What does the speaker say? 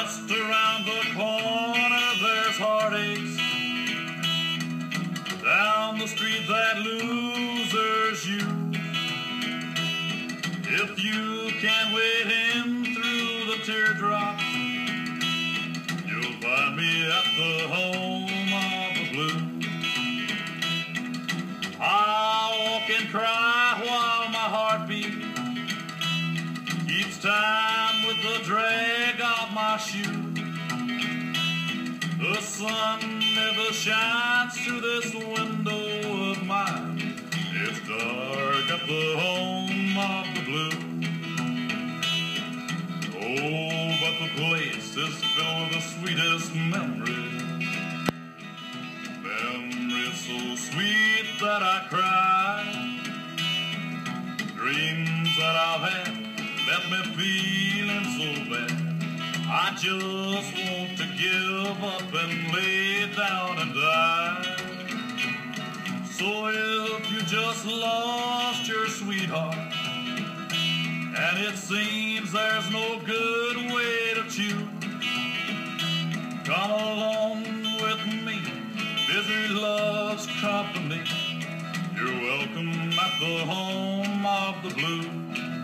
Just around the corner there's heartaches. Down the street that losers use. If you can't wade in through the teardrops, you'll find me at the home of the blues. I walk and cry while my heart beats keeps time with the drag of my shoe. The sun never shines through this window of mine. It's dark at the home of the blue. Oh, but the place is filled with the sweetest memories. Memories so sweet that I cry. Dreams that I've had left me feeling so bad. I just want to give up and lay down and die. So if you just lost your sweetheart, and it seems there's no good way to choose, come along with me, misery loves company. You're welcome at the home of the blues.